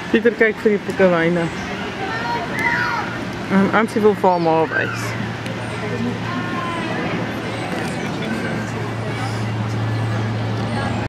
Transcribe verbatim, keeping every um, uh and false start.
Pieter kyk vir die pikkewyne. En Ansie wil vir haar ma wys.